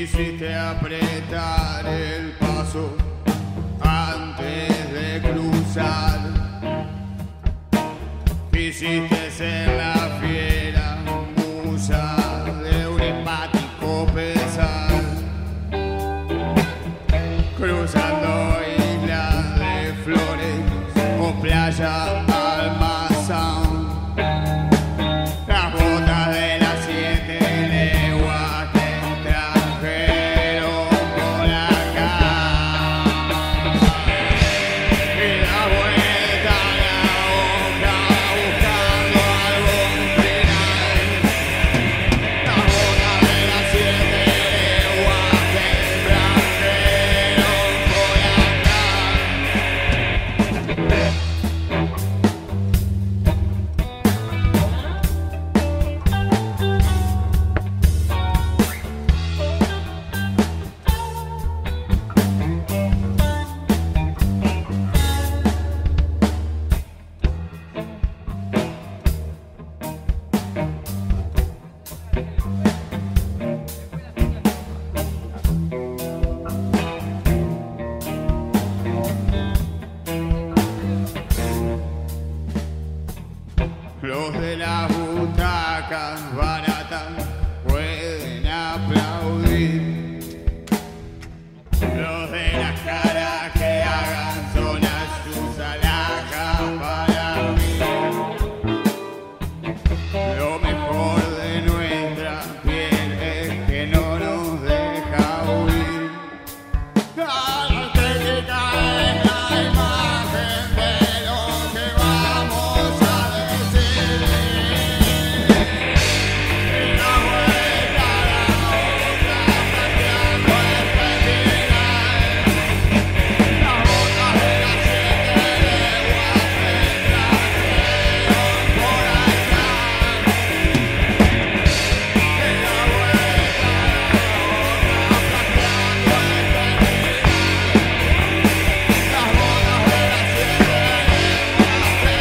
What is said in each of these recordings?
Quisiste apretar el paso antes de cruzar. Quisiste ser la fiera musa de un empático pesar, cruzando islas de flores o playa almazán. Las botas de las 7 leguas te trajeron por acá, y la vuelta a la hoja buscando algún final. Las botas de las 7 leguas te trajeron por acá. Los de las butacas baratas pueden aplaudir. Los de las caras que hagan sonar sus alhajas para mí. Lo mejor de nuestra piel es que no nos deja huir. La estética es la imagen de lo que vamos a decir. Y la vuelta a la otra pateando el pedinal. Las botas de las 7 leguas te trajeron por acá. Y la vuelta a la otra pateando el pedinal. Las botas de las 7 leguas te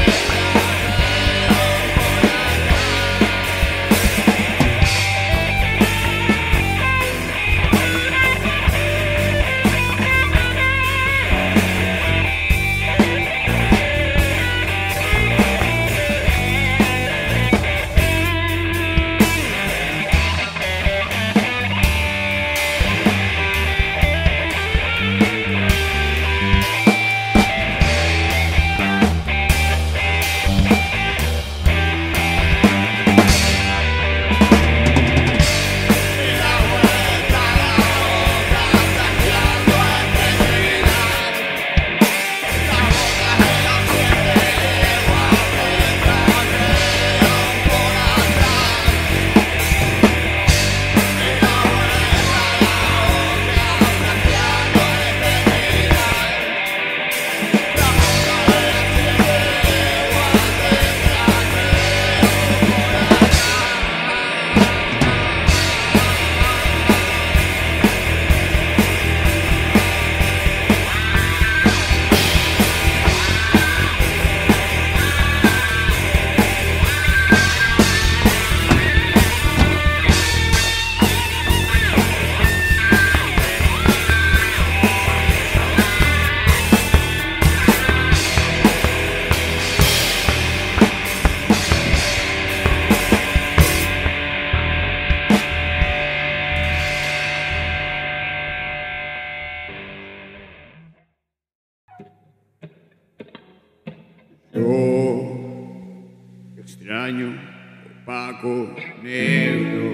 Yo, extraño, opaco, negro,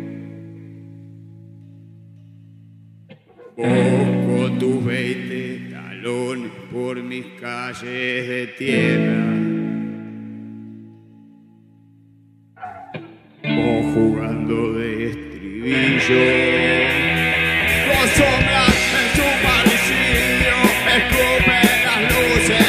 vos con tus 20 talones por mis calles de tierra, vos jugando de estribillo, con sombras en su parricidio, escupen las luces.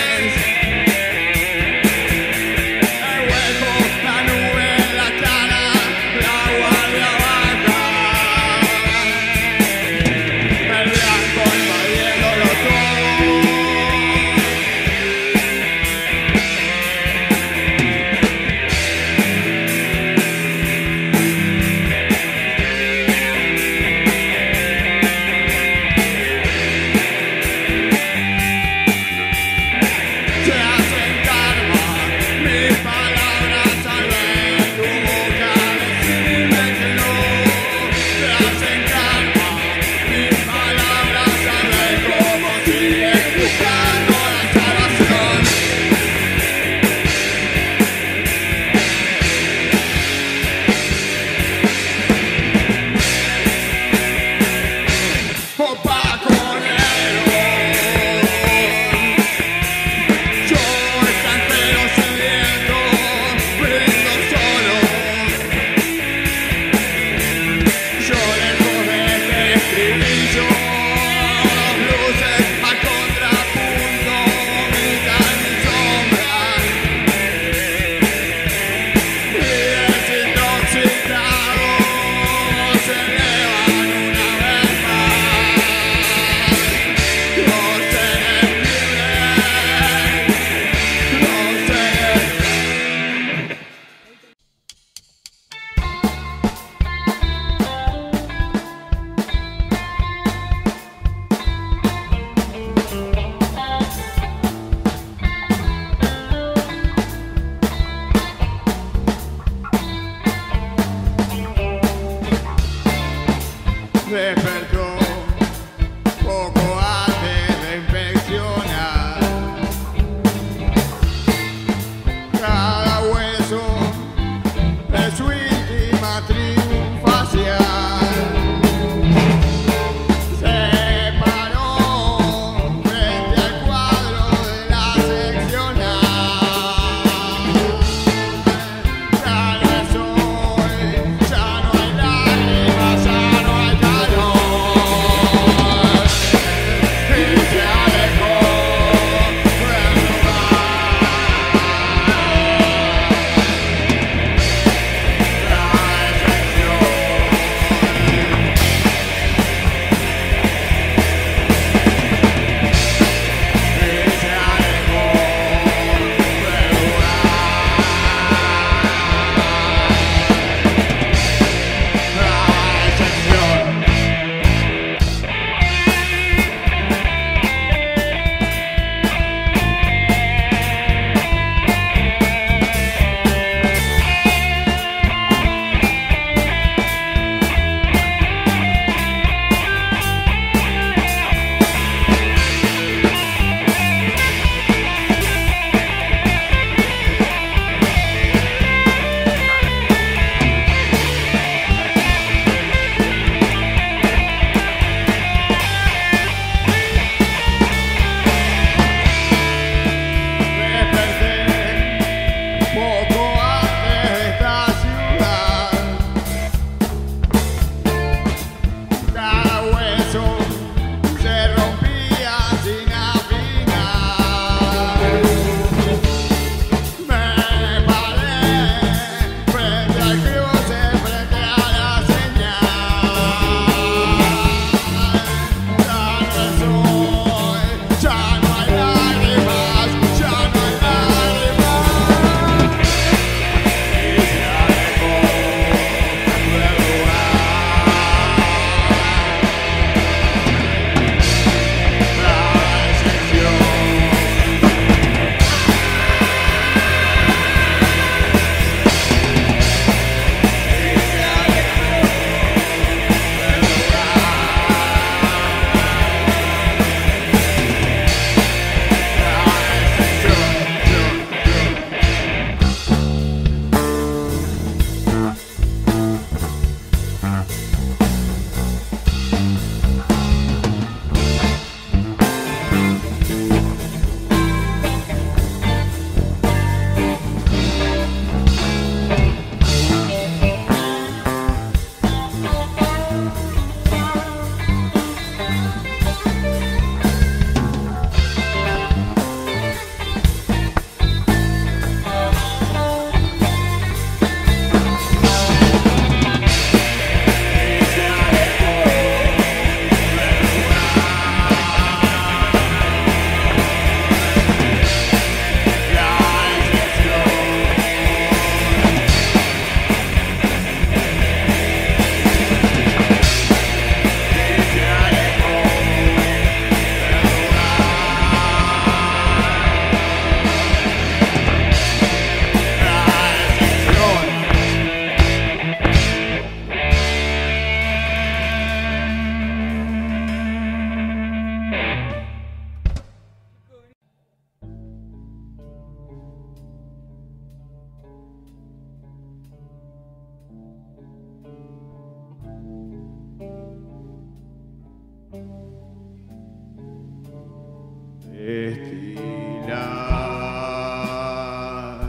destilar.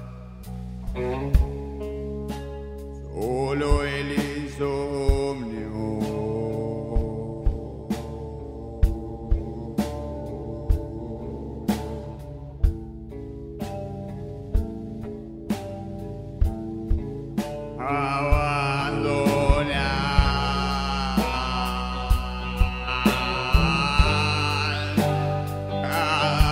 Solo el insomnio abandonar cada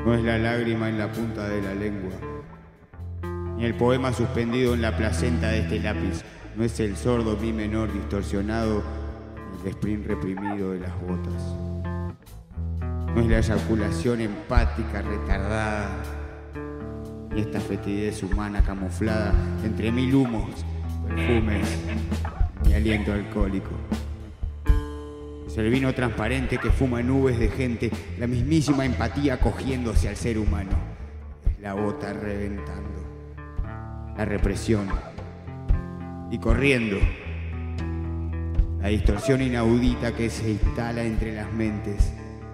No es la lágrima en la punta de la lengua, ni el poema suspendido en la placenta de este lápiz. No es el sordo mi menor distorsionado, ni el sprint reprimido de las botas. No es la eyaculación empática retardada, ni esta fetidez humana camuflada entre mil humos, perfumes y aliento alcohólico. Es el vino transparente que fuma nubes de gente, la mismísima empatía cogiéndose al ser humano. Es la bota reventando, la represión y corriendo, la distorsión inaudita que se instala entre las mentes.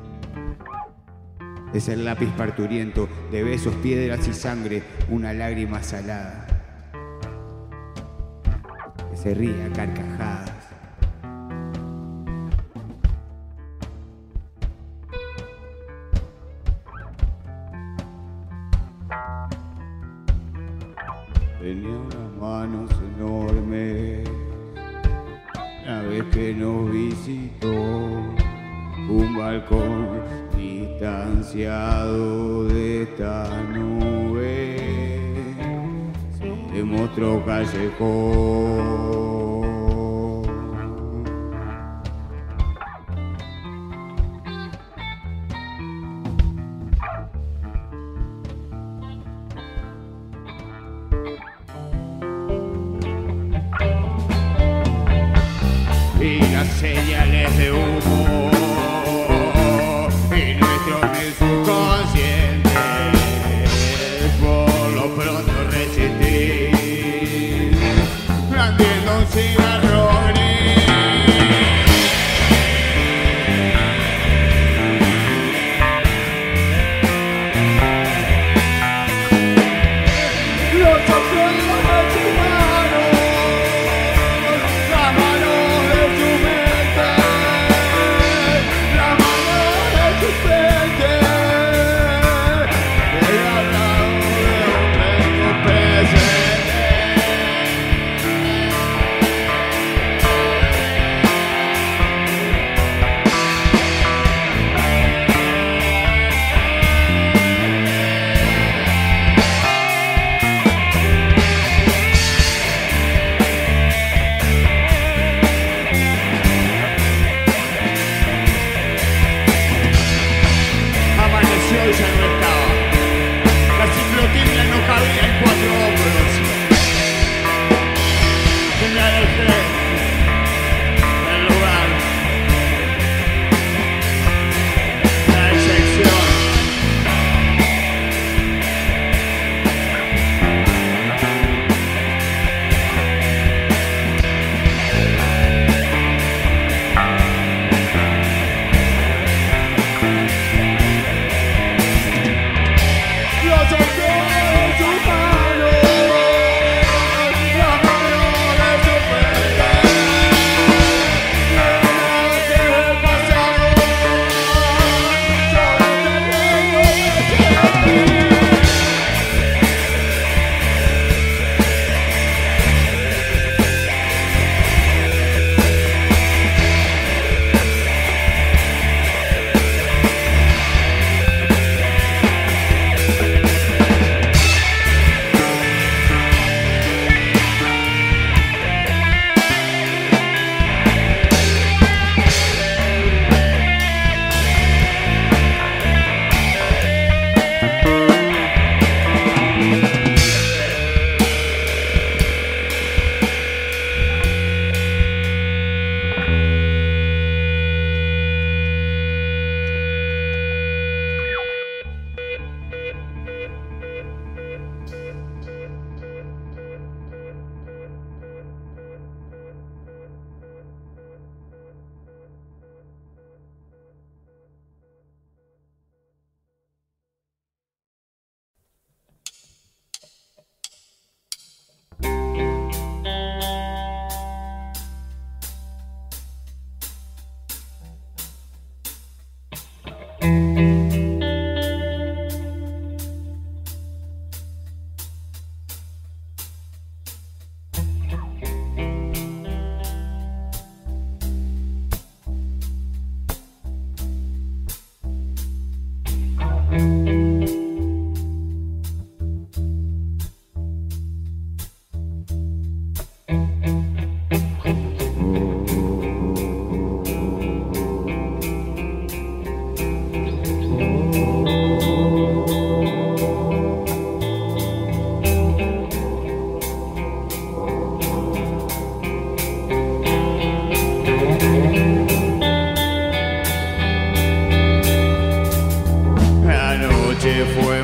Es el lápiz parturiento de besos, piedras y sangre, una lágrima salada que se ríe a carcajadas. Tenía unas manos enormes la vez que nos visitó, un balcón distanciado de esta nube, se le mostró callejón. Y las señales de humo y nuestro subconsciente, por lo pronto resistir, prendiendo un cigarro gris. Los ojos de su mano, la mano de su mente.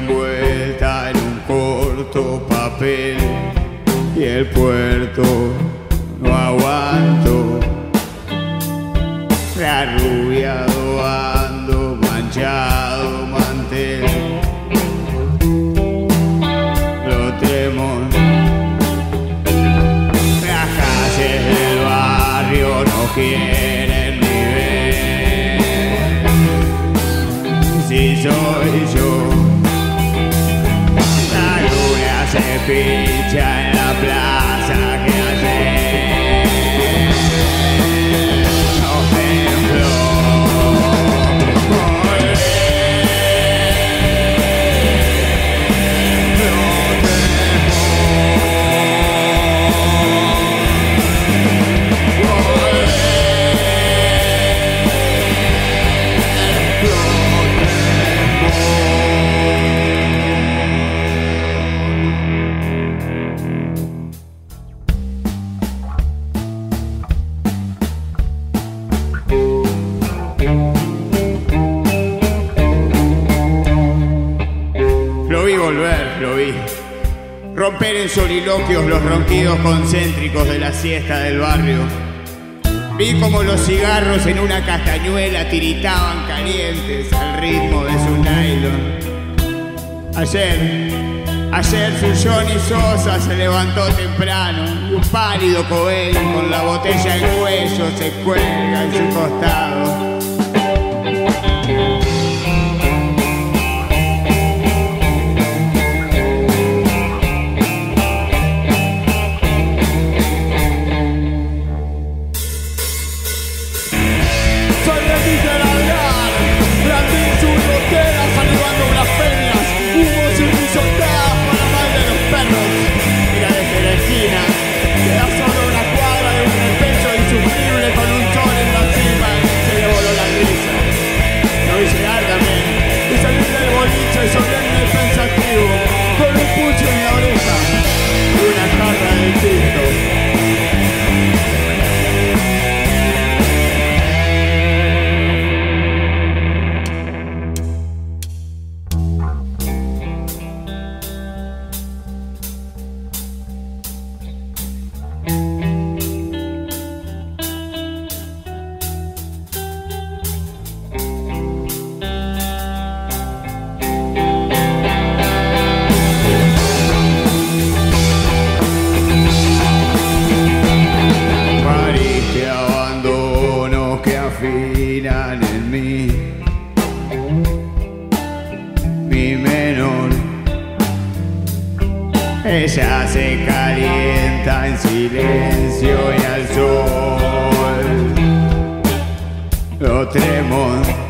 envuelta en un corto papel y el puerto no aguanto. Arrubiado ando, manchado mantel, lo temo. Las calles del barrio no quieren ni ver si soy yo. La luna se pincha en la plaza que ayer nos tembló. Lo vi romper en soliloquios los ronquidos concéntricos de la siesta del barrio. Vi como los cigarros en una castañuela tiritaban calientes al ritmo de su nylon. Ayer su Johnny Sosa se levantó temprano y un pálido Cobain con la botella en cuello se cuelga en su costado. Afinan en mí, mi menor. Ella se calienta en silencio y al sol lo tremo.